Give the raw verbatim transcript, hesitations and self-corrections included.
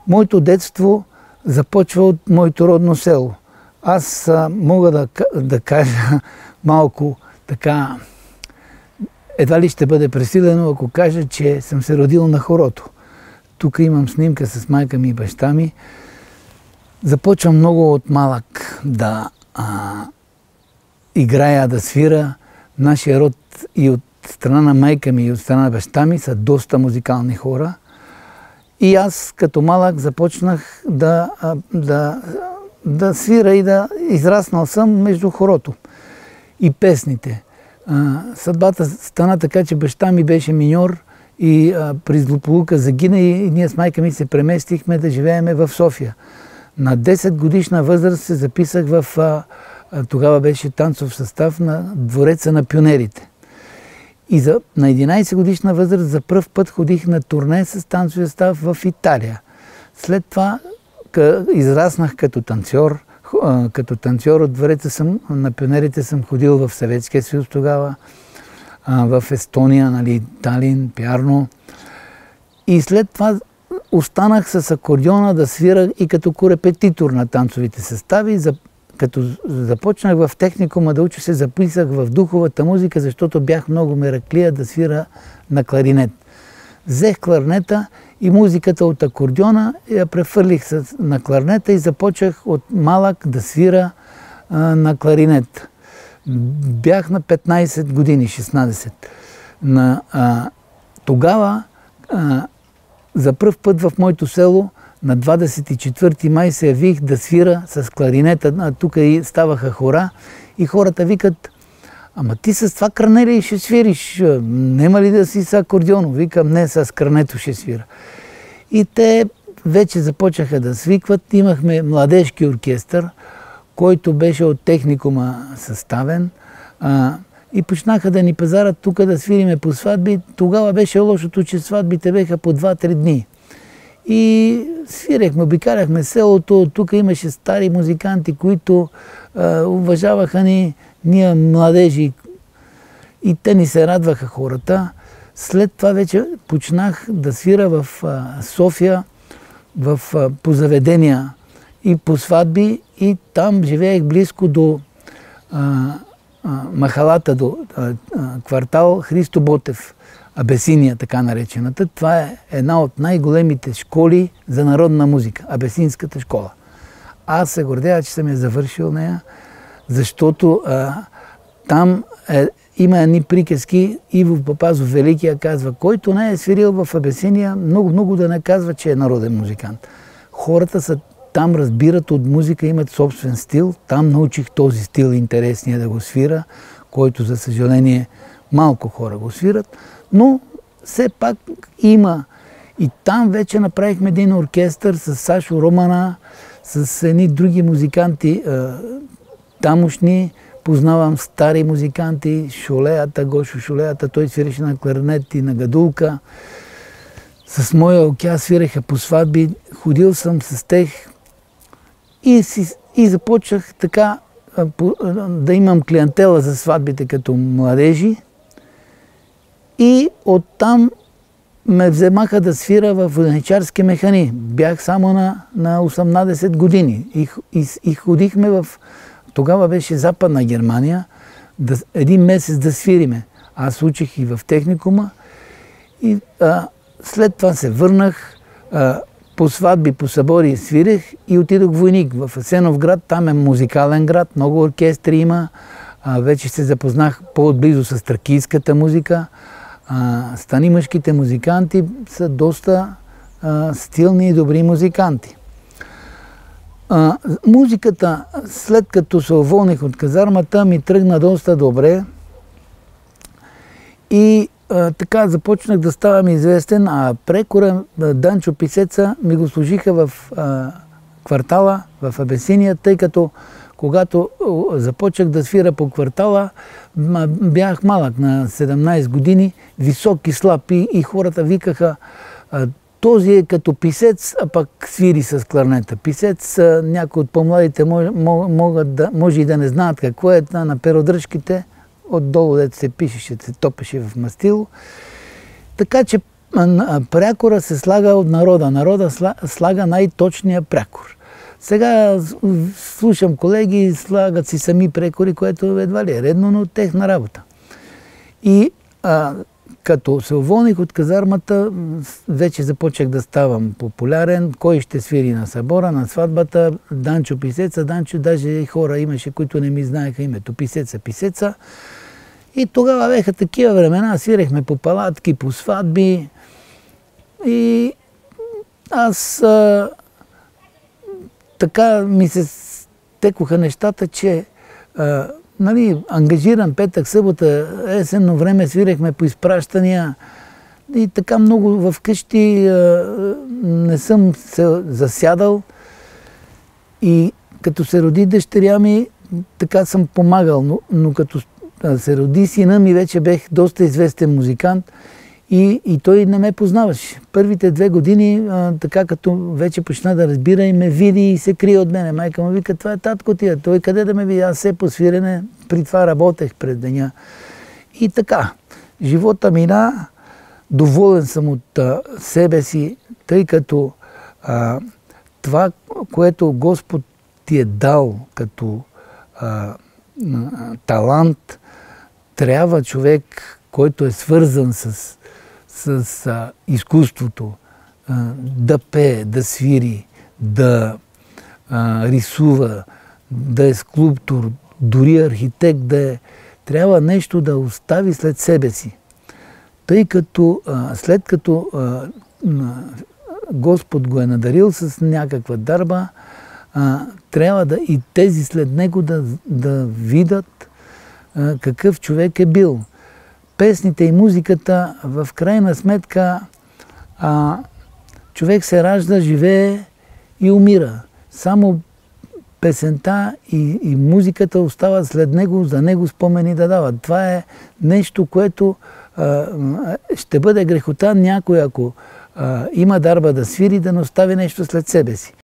Моето детство започва от моето родно село. Аз а, мога да, да кажа малко така, едва ли ще бъде пресилено, ако кажа, че съм се родил на хорото. Тук имам снимка с майка ми и баща ми. Започвам много от малък да а, играя, да свира. Нашия род и от страна на майка ми и от страна на баща ми са доста музикални хора. И аз като малък започнах да, да, да свира и да израснал съм между хорото и песните. Съдбата стана така, че баща ми беше миньор и а, при злополука загина и ние с майка ми се преместихме да живееме в София. На десет годишна възраст се записах в, а, а, тогава беше танцов състав на Двореца на пионерите. И за, на единайсет годишна възраст за пръв път ходих на турне с танцовия състав в Италия. След това къ, израснах като танцор. Като танцор от Двореца съм, на пионерите съм ходил в Съветския съюз тогава, в Естония, нали, Талин, Пярно. И след това останах с акордеона да свира и като корепетитор на танцовите състави. Като започнах в техникума да уча, се записах в духовата музика, защото бях много мераклия да свира на кларинет. Взех кларнета и музиката от акордеона я прехвърлих на кларнета и започнах от малък да свира а, на кларинет. Бях на петнайсет години, шестнайсет. На, а, тогава а, за пръв път в моето село на двадесет и четвърти май се явих да свира с кларинета. Тук и ставаха хора и хората викат: ама ти с това кране ли ще свириш? Нема ли да си с акордеоно? Викам: не, с крането ще свира. И те вече започнаха да свикват. Имахме младежки оркестър, който беше от техникума съставен. А, и почнаха да ни пазарат тук да свириме по сватби. Тогава беше лошото, че сватбите беха по два-три дни. И свирехме, обикаляхме селото. Тук имаше стари музиканти, които а, уважаваха ни, ние младежи. И те ни се радваха хората. След това вече почнах да свира в а, София, в, а, по заведения и по сватби. И там живеех близко до а, а, махалата, до а, а, квартал Христо Ботев, Абесиния, така наречената. Това е една от най-големите школи за народна музика, Абесинската школа. Аз се гордея, че съм я завършил нея, защото а, там е, има едни приказки. Иво Папазов Великия казва: който не е свирил в Абесиния, много-много да не казва, че е народен музикант. Хората са там, разбират от музика, имат собствен стил. Там научих този стил, интересния да го свира, който, за съжаление, малко хора го свират. Но все пак има. И там вече направихме един оркестър с Сашо Романа, с едни други музиканти тамошни. Познавам стари музиканти, Шолеята, Гошо Шолеята, той свиреше на кларнет и на гадулка. С моя океа свиреха по сватби, ходил съм с тях и, си, и започнах така да имам клиентела за сватбите като младежи. И оттам ме вземаха да свира в воденичарски механи. Бях само на, на осемнайсет години и, и, и ходихме в... Тогава беше Западна Германия, да, един месец да свириме. Аз учих и в техникума и а, след това се върнах, а, по сватби, по събори свирех и отидох войник в Асеновград. Там е музикален град, много оркестри има. А, вече се запознах по-отблизо с тракийската музика. А, станимъшките музиканти са доста а, стилни и добри музиканти. А, музиката, след като се уволних от казармата, ми тръгна доста добре и а, така започнах да ставам известен, а прекора Данчо Писеца ми го служиха в а, квартала, в Абесиния, тъй като когато започнах да свира по квартала, бях малък, на седемнайсет години, висок и слаб, и, и хората викаха: този е като Писец, а пък свири с кларнета. Писец, някои от по-младите могат да, може и да не знаят какво е. На перодръжките отдолу, дето се пишеше, се топеше в мастило. Така че прякора се слага от народа. Народа слага най-точния прякор. Сега слушам колеги, слагат си сами прекори, което едва ли е редно, но техна работа. И а, като се уволних от казармата, вече започнах да ставам популярен. Кой ще свири на събора, на сватбата? Данчо Писеца. Данчо, даже и хора имаше, които не ми знаеха името. Писеца, Писеца. И тогава беха такива времена. Свирехме по палатки, по сватби. И аз а, така ми се стекоха нещата, че а, нали, ангажиран петък, събота, есенно време свирехме по изпращания и така много вкъщи а, не съм се засядал. И като се роди дъщеря ми, така съм помагал, но, но като се роди сина ми, вече бех доста известен музикант и, и той не ме познаваше. Първите две години, а, така като вече почна да разбира и ме види и се крие от мене. Майка му вика, това е татко ти, той къде да ме види? Аз все по свирене, при това работех през деня. И така, живота мина, доволен съм от а, себе си, тъй като а, това, което Господ ти е дал като а, талант, трябва човек, който е свързан с, с а, изкуството, а, да пее, да свири, да а, рисува, да е скулптор, дори архитект да е, трябва нещо да остави след себе си. Тъй като а, след като а, Господ го е надарил с някаква дарба, а, трябва да и тези след него да, да видят а, какъв човек е бил. Песните и музиката, в крайна сметка, а, човек се ражда, живее и умира. Само песента и, и музиката остават след него, за него спомени да дават. Това е нещо, което а, ще бъде грехота някой, ако а, има дарба да свири, да не остави нещо след себе си.